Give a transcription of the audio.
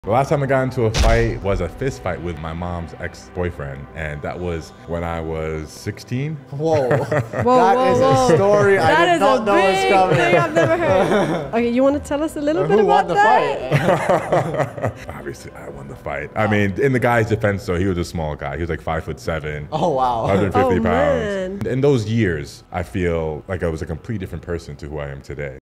The last time I got into a fight was a fist fight with my mom's ex-boyfriend, and that was when I was 16. Whoa. That is a story I did not know was coming. Thing I've never heard. Okay, you want to tell us a little bit about that? Who won the fight? Obviously, I won the fight. I mean, in the guy's defense, though, he was a small guy. He was like 5'7". Oh, wow. 150 Oh, pounds. man. In those years, I feel like I was a complete different person to who I am today.